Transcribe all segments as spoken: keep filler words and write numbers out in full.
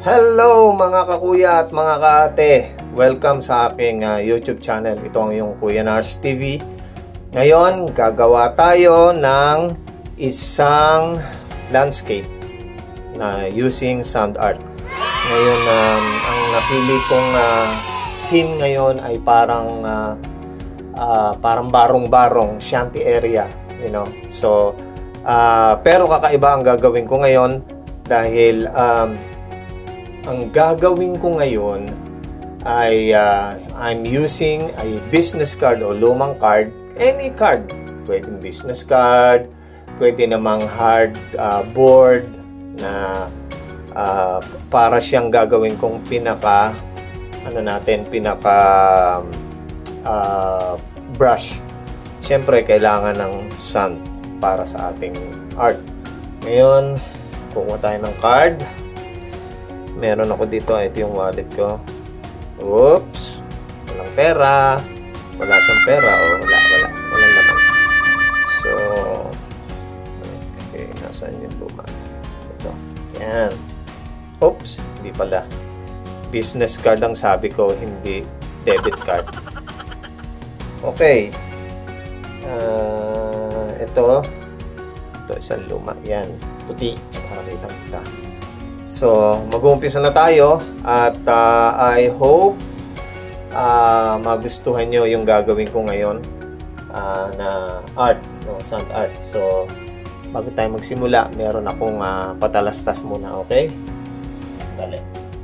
Hello mga kakuya at mga kaate, welcome sa aking uh, YouTube channel. Ito ang yung Kuya Nars T V. Ngayon gagawa tayo ng isang landscape na using sand art. Ngayon um, ang napili kong uh, theme ngayon ay parang uh, uh, parang barong-barong shanty area, you know. So uh, pero kakaiba ang gagawin ko ngayon dahil um, ang gagawin ko ngayon ay uh, I'm using a business card o lumang card. Any card. Pwedeng business card, pwede namang hard uh, board na uh, para siyang gagawin kong pinaka ano natin, pinaka uh, brush. Siyempre kailangan ng sand para sa ating art. Ngayon, kukuha tayo ng card. Meron ako dito, ito yung wallet ko. Oops, walang pera. Wala siyang pera o wala, wala, walang laman. So, okay, nasaan yung luma? Ito, yan. Oops, hindi pala. Business card ang sabi ko, hindi debit card. Okay. Uh, ito, ito isang luma. Yan, puti. Para kitang-kita. So, mag-uumpisa na tayo at uh, I hope uh, magustuhan nyo yung gagawin ko ngayon uh, na art, no, sand art. So, bago tayo magsimula, meron akong uh, patalastas muna, okay? Dali.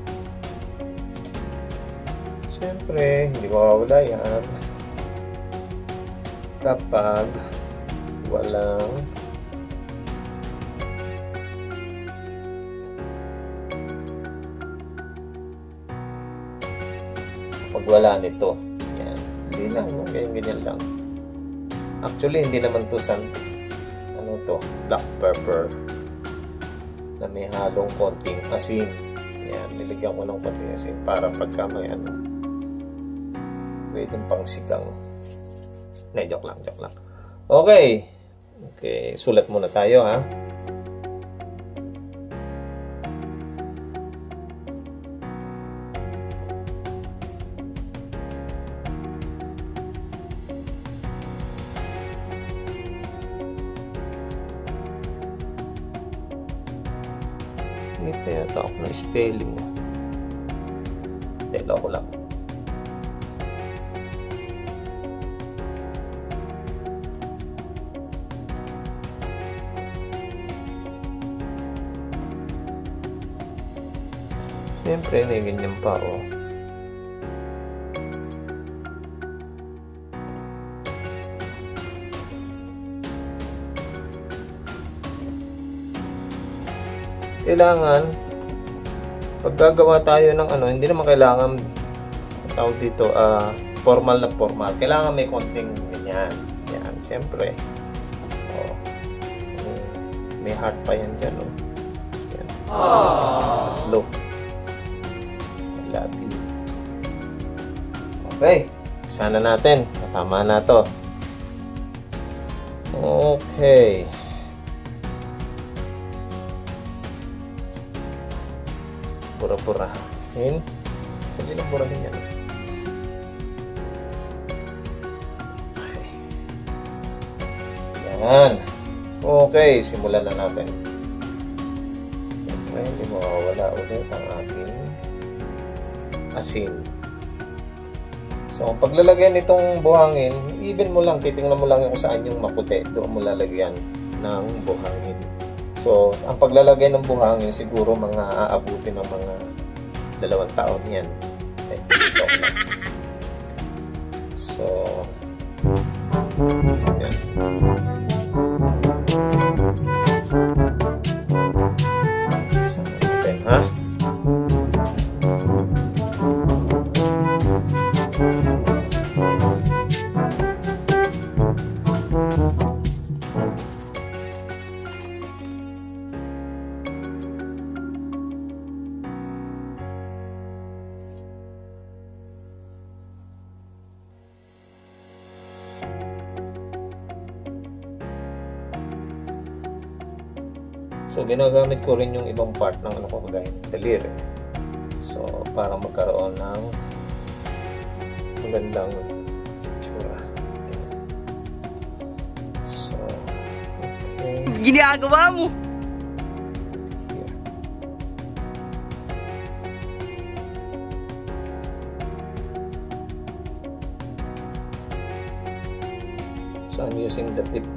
Siyempre, hindi mawawala yan kapag walang pag wala nito. Yan. Hindi lang, no? Ganyan-ganyan lang. Actually, hindi naman to sand. Ano to? Black pepper na may halong konting asin. Yan. Niligyan ko ng konting asin para pagka may ano, pwedeng pang sigang. Na, joke lang, joke lang. Okay. Okay. Sulat muna tayo, ha? Hindi pa yata ako ng spelling. Telo ko lang. Siyempre, may ganyan pa, oh. Kailangan pag gagawa tayo ng ano, hindi naman kailangan tawag dito uh, formal na formal. Kailangan may konting ganyan. Yan, siyempre. Oh. May heart pa yan dyan, oh. Yan. Look. I love you. Okay. Sana natin. Tama na to. Okay. Pura-purahin. Hindi na purahin yan. Okay. Yan. Okay, simulan na natin. Siyempre, hindi mawawala ulit ang ating asin. So, ang paglalagyan nitong buhangin, even mo lang, titingnan mo lang kung saan yung maputi. Doon mo lalagyan ng buhangin. So, ang paglalagay ng buhangin siguro mga aabuti ng mga dalawang taon yan. Okay. So, yan. Saan natin, ha? So, ginagamit ko rin yung ibang part ng ano ko, kagaya ng daliri. So, para magkaroon ng magandang itsura. So, okay. Ginagawa mo! Here. So, I'm using the tip.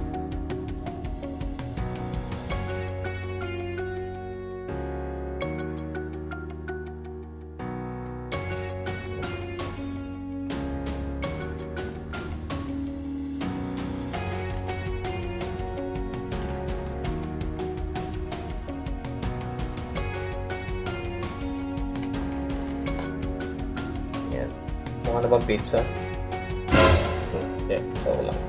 Mukha na bang pizza? Hmm, yeah, ito lang.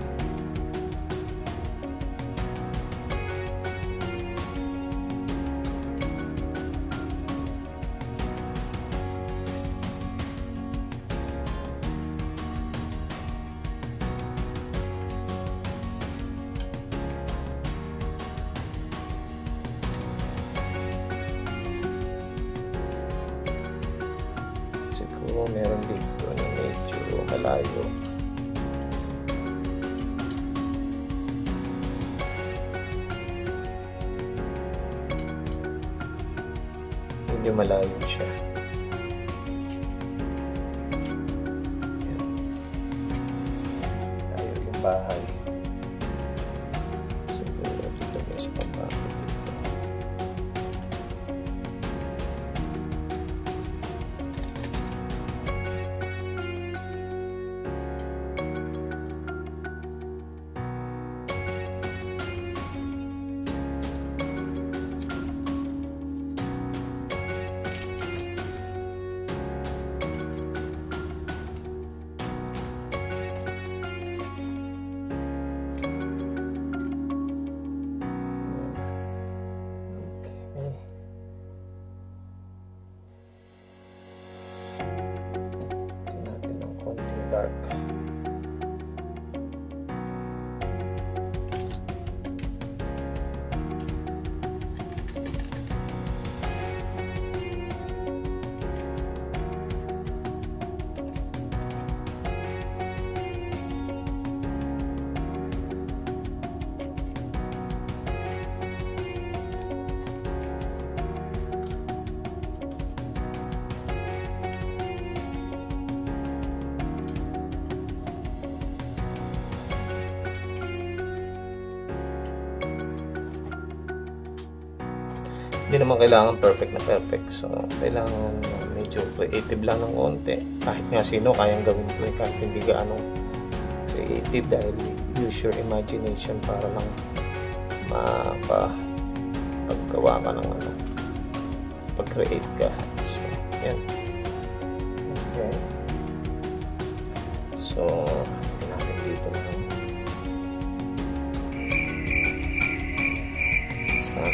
Siguro meron dito na medyo malayo. Medyo malayo siya. Yan. Tayo yung bahay. Siguro dito may sa pambahay dito. Dark. Hindi naman kailangan perfect na perfect. So, kailangan uh, medyo creative lang ng konti. Kahit nga sino, kayang gawin ko eh. Kahit hindi gaano creative dahil use your imagination para lang makapaggawa ka ng ano. Pag-create ka. So, yan. Okay. So, natin dito lang. Sun.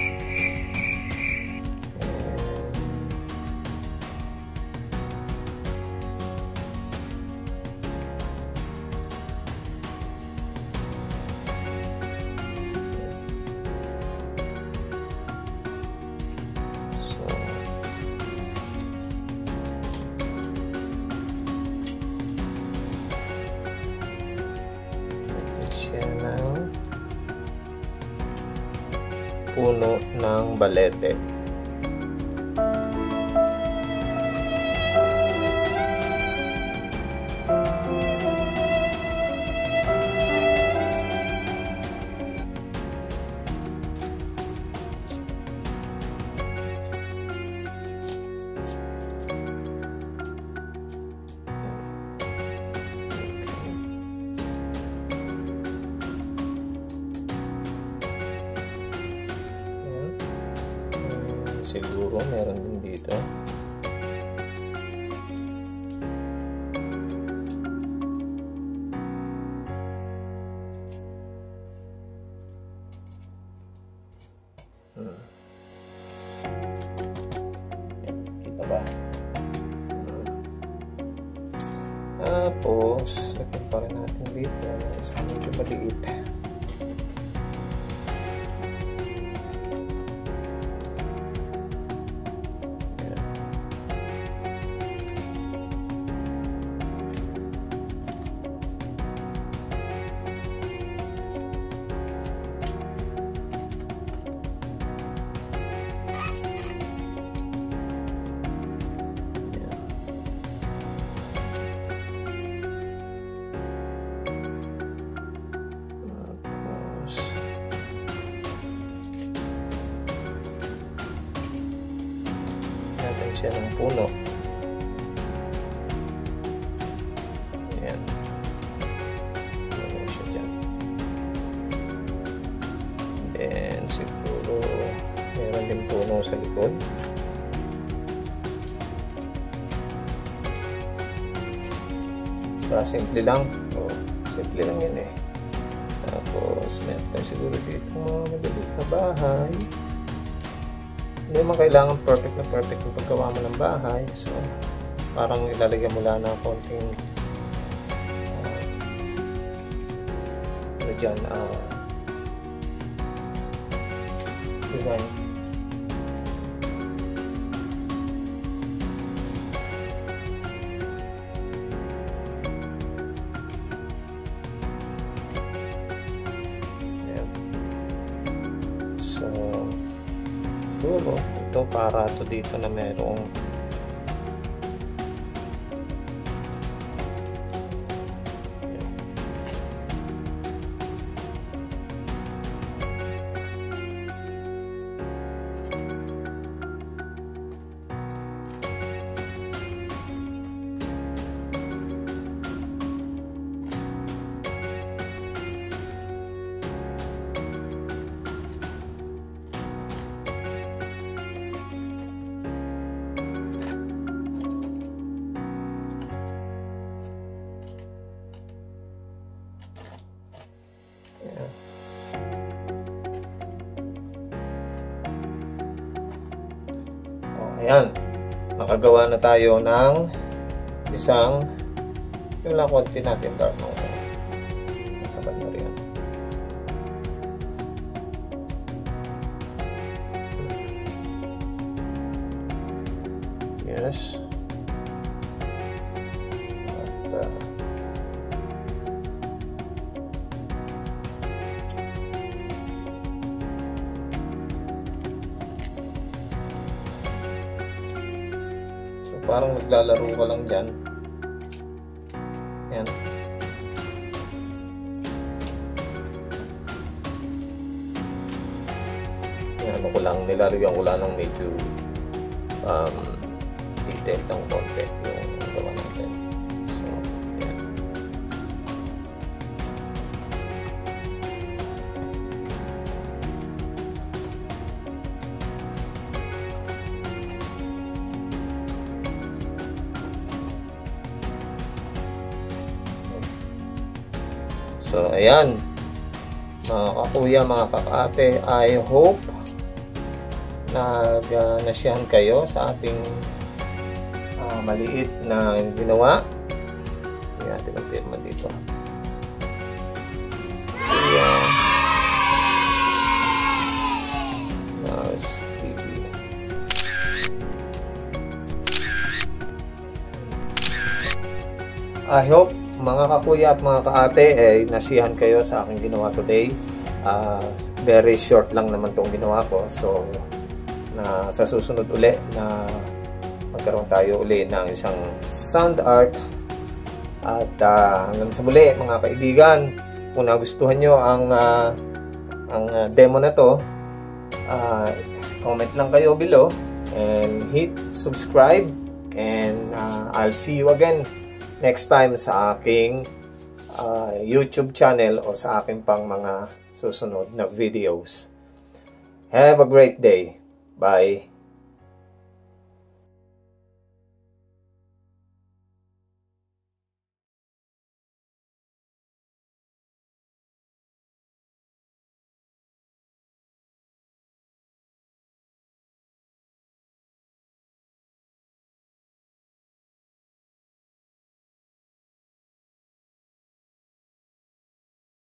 Puno ng balete. Siguro meron din dito. Hmm. Yan, kita ba? Hmm. Tapos, lagyan pa rin natin dito. Isa medyo maliit. siya ng puno. Ayan. Puno siya dyan. Then, siguro, meron din puno sa likod. Diba, simple lang. O, simple lang yun eh. Tapos, meron tayo siguro dito mga maliit na bahay. Hindi naman kailangan perfect na perfect yung paggawa mo ng bahay. So, parang ilalagyan mo lang ng konting uh, ano dyan, uh, design. So, siguro, ito para to dito na merong ayan, makagawa na tayo ng isang yung lang konti natin dark mo sa banda rin. Yes. At uh, parang naglalaro ka lang dyan. Yan. Yan, ano ko lang, nilalagyan ko lang ng medyo um, detail ng konti yung gawa natin. So, yan. So, ayan. Mga kakuya, mga kakaate, I hope nag uh, nasiyahan kayo sa ating uh, maliit na ginawa. Ayan, natin ang pirma dito. Ayan. Nice T V. I hope mga kakuya at mga kaate, eh, nasiyahan kayo sa aking ginawa today. Uh, very short lang naman tong ginawa ko. So, na sa susunod uli na magkaroon tayo uli ng isang sound art. At uh, hanggang sa muli mga kaibigan, kung nagustuhan nyo ang, uh, ang uh, demo na to, uh, comment lang kayo below and hit subscribe, and uh, I'll see you again next time sa aking uh, YouTube channel o sa aking pang mga susunod na videos. Have a great day. Bye.